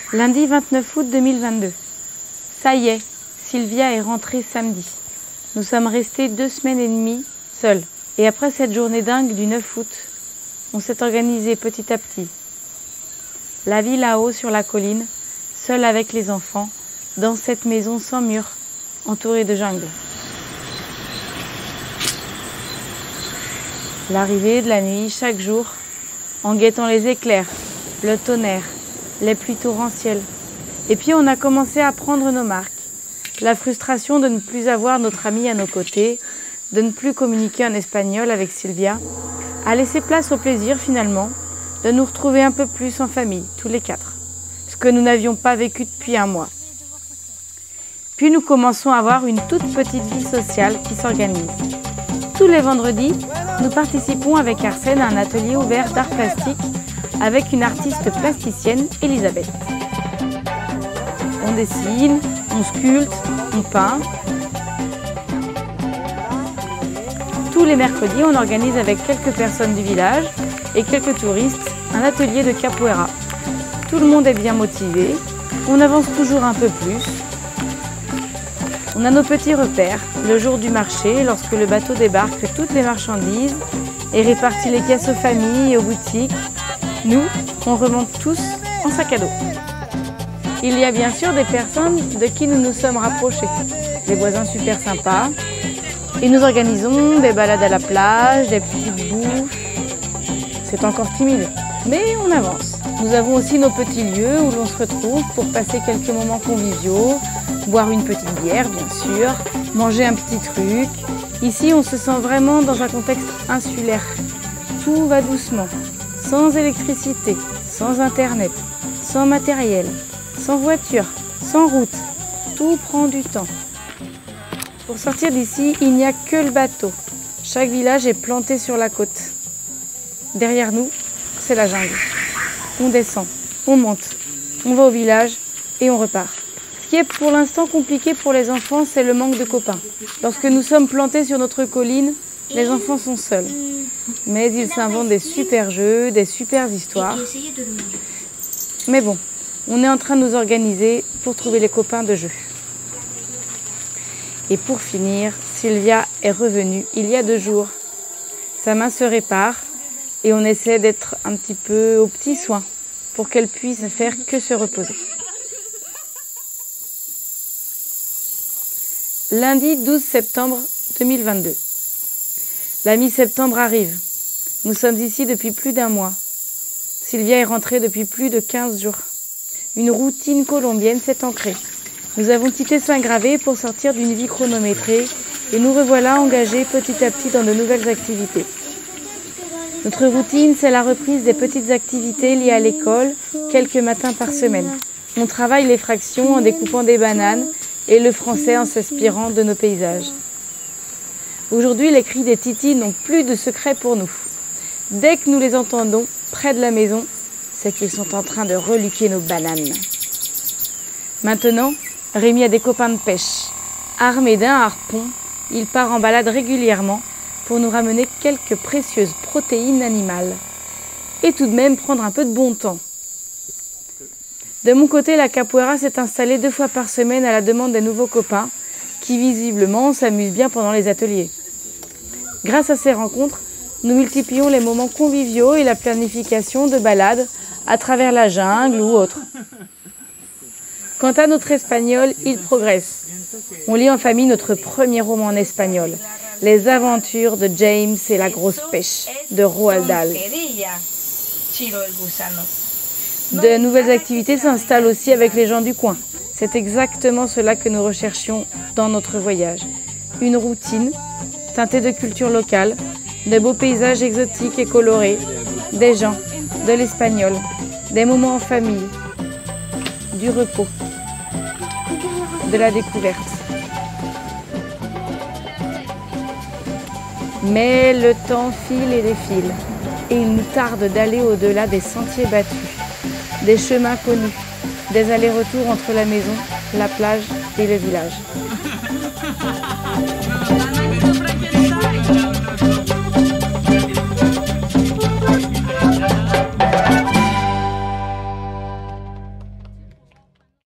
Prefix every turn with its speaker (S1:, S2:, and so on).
S1: Lundi 29 août 2022. Ça y est, Sylvia est rentrée samedi. Nous sommes restés 2 semaines et demie seuls. Et après cette journée dingue du 9 août, on s'est organisé petit à petit. La vie là-haut sur la colline, seule avec les enfants, dans cette maison sans mur, entourée de jungle. L'arrivée de la nuit chaque jour, en guettant les éclairs, le tonnerre, les pluies torrentielles. Et puis on a commencé à prendre nos marques. La frustration de ne plus avoir notre amie à nos côtés, de ne plus communiquer en espagnol avec Sylvia, a laissé place au plaisir finalement de nous retrouver un peu plus en famille, tous les 4, ce que nous n'avions pas vécu depuis 1 mois. Puis nous commençons à avoir une toute petite vie sociale qui s'organise. Tous les vendredis, nous participons avec Arsène à un atelier ouvert d'art plastique avec une artiste plasticienne, Elisabeth. On dessine, on sculpte, on peint. Tous les mercredis, on organise avec quelques personnes du village et quelques touristes un atelier de capoeira. Tout le monde est bien motivé, on avance toujours un peu plus. On a nos petits repères, le jour du marché, lorsque le bateau débarque toutes les marchandises et répartit les caisses aux familles et aux boutiques. Nous, on remonte tous en sac à dos. Il y a bien sûr des personnes de qui nous nous sommes rapprochés, des voisins super sympas. Et nous organisons des balades à la plage, des petites bouffes. C'est encore timide, mais on avance. Nous avons aussi nos petits lieux où l'on se retrouve pour passer quelques moments conviviaux, boire une petite bière bien sûr, manger un petit truc. Ici, on se sent vraiment dans un contexte insulaire. Tout va doucement, sans électricité, sans internet, sans matériel, sans voiture, sans route. Tout prend du temps. Pour sortir d'ici, il n'y a que le bateau. Chaque village est planté sur la côte. Derrière nous, c'est la jungle. On descend, on monte, on va au village et on repart. Ce qui est pour l'instant compliqué pour les enfants, c'est le manque de copains. Lorsque nous sommes plantés sur notre colline, les enfants sont seuls. Mais ils s'inventent des super jeux, des super histoires. Mais bon, on est en train de nous organiser pour trouver les copains de jeu. Et pour finir, Sylvia est revenue il y a 2 jours. Sa main se répare et on essaie d'être un petit peu aux petits soins pour qu'elle puisse faire que se reposer. Lundi 12 septembre 2022. La mi-septembre arrive. Nous sommes ici depuis plus d'1 mois. Sylvia est rentrée depuis plus de 15 jours. Une routine colombienne s'est ancrée. Nous avons quitté Saint-Gravé pour sortir d'une vie chronométrée et nous revoilà engagés petit à petit dans de nouvelles activités. Notre routine, c'est la reprise des petites activités liées à l'école, quelques matins par semaine. On travaille les fractions en découpant des bananes et le français en s'inspirant de nos paysages. Aujourd'hui, les cris des titis n'ont plus de secret pour nous. Dès que nous les entendons près de la maison, c'est qu'ils sont en train de reluquer nos bananes. Maintenant, Rémi a des copains de pêche. Armé d'un harpon, il part en balade régulièrement pour nous ramener quelques précieuses protéines animales. Et tout de même prendre un peu de bon temps. De mon côté, la capoeira s'est installée 2 fois par semaine à la demande des nouveaux copains qui visiblement s'amusent bien pendant les ateliers. Grâce à ces rencontres, nous multiplions les moments conviviaux et la planification de balades à travers la jungle ou autre. Quant à notre espagnol, il progresse. On lit en famille notre premier roman en espagnol, Les aventures de James et la grosse pêche, de Roald Dahl. De nouvelles activités s'installent aussi avec les gens du coin. C'est exactement cela que nous recherchions dans notre voyage. Une routine teintée de culture locale, de beaux paysages exotiques et colorés, des gens, de l'espagnol, des moments en famille, du repos, de la découverte. Mais le temps file et défile, et il nous tarde d'aller au-delà des sentiers battus, des chemins connus, des allers-retours entre la maison, la plage et le village.